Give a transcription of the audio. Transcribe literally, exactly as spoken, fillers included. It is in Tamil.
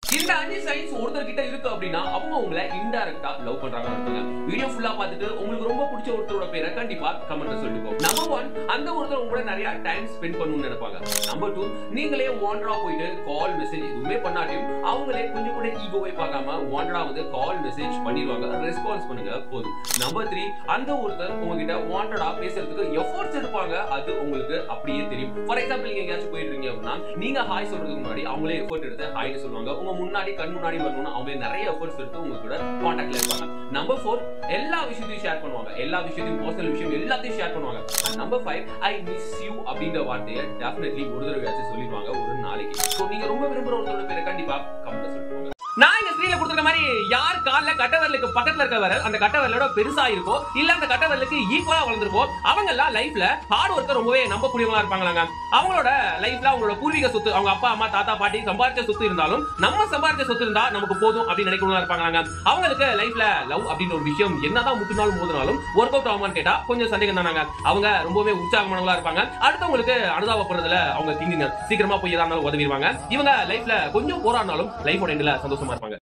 இந்த அஞ்சு சைன்ஸ் ஒருத்தர் கிட்ட இருக்கு அப்படின்னா அவங்க உங்களை இன்டைரக்டா லவ் பண்றாங்க அர்த்தங்க. வீடியோ ஃபுல்லா பார்த்துட்டு உங்களுக்கு ரொம்ப பிடிச்ச ஒருத்தரோட பேரை கண்டிப்பா கமெண்ட்ல சொல்லிட்டு போங்க. நம்பர் ஒன், அந்த ஒருத்தர் உங்க கூட நிறைய டைம் ஸ்பெண்ட் பண்ணணும்னு நினைப்பாங்க. நம்பர் டூ, நீங்களே வாண்டரா போயிட்டு கால் மெசேஜ் எதுவுமே பண்ணாட்டியும் அவங்களே கொஞ்சம் கூட ஈகோவை பார்க்காம வாண்டரா வந்து கால் மெசேஜ் பண்ணிடுவாங்க, ரெஸ்பான்ஸ் பண்ணுங்க போதும். நம்பர் த்ரீ, அந்த ஒருத்தர் உங்ககிட்ட வாண்டடா பேசுறதுக்கு எஃபோர்ட்ஸ் எடுப்பாங்க, அது உங்களுக்கு அப்படியே தெரியும். ஃபார் எக்ஸாம்பிள் நீங்க எங்கேயாச்சும் போயிட்டு இருக்கீங்க அப்படின்னா நீங்க ஹாய் சொல்றதுக்கு முன்னாடி அவங்களே எஃபோர்ட் எடுத்து ஹாய்னு சொல்லுவாங்க. உங்க முன்னாடி கண் முன்னாடி வரணும்னு அவங்க நிறைய எஃபோர்ட்ஸ் எடுத்து உங்க கூட கான்டாக்ட்ல இருப்பாங்க. நம்பர் ஃபோர், எல்லா விஷயத்தையும் ஷேர் பண்ணுவாங்க, எல்லா விஷயத்தையும் பர்சனல் விஷயம் எல்லாத்தையும் ஷேர் பண்ணுவாங்க. Number five, I miss you அப்படிங்கிற வார்த்தையை டெஃபினெட்லி ஒரு தடவையாச்சும் சொல்லிடுவாங்க ஒரு நாளைக்கு. ஸோ நீங்க ரொம்ப விரும்புற ஒருத்தரோட பேரை கண்டிப்பா கமெண்ட்ல சொல்லுவாங்க. நான் இந்த ஸ்கிரீன்ல கொடுத்துருக்க மாதிரி யார் கால்ல கட்டவரலுக்கு பக்கத்துல இருக்க விரல் அந்த கட்டவரலோட பெருசா இருக்கோ இல்ல அந்த கட்டவரலுக்கு ஈக்குவலா வளர்ந்துருக்கோ அவங்க எல்லாம் லைஃப்ல ஹார்ட் ஒர்க்கர் ரொம்பவே நம்பக்கூடியவங்களா இருப்பாங்களாங்க. அவங்களோட லைஃப்ல அவங்களோட பூர்வீக சொத்து, அவங்க அப்பா அம்மா தாத்தா பாட்டி சம்பாதிச்ச சொத்து இருந்தாலும் நம்ம சம்பாதிச்ச சொத்து இருந்தா நமக்கு போதும் அப்படின்னு நினைக்கிறவங்களா இருப்பாங்களாங்க. அவங்களுக்கு லைஃப்ல லவ் அப்படின்னு ஒரு விஷயம் என்னதான் முட்டினாலும் மோதினாலும் ஒர்க் அவுட் ஆகுமான்னு கேட்டா கொஞ்சம் சந்தேகம் தானாங்க. அவங்க ரொம்பவே உற்சாகமானவங்களா இருப்பாங்க. அடுத்தவங்களுக்கு அனுதாபப்படுறதுல அவங்க கிங்குங்க. சீக்கிரமா போய் ஏதாவது உதவிடுவாங்க. இவங்க லைஃப்ல கொஞ்சம் போராடினாலும் லைஃபோட எண்ட்ல சந்தோஷமா இருப்பாங்க.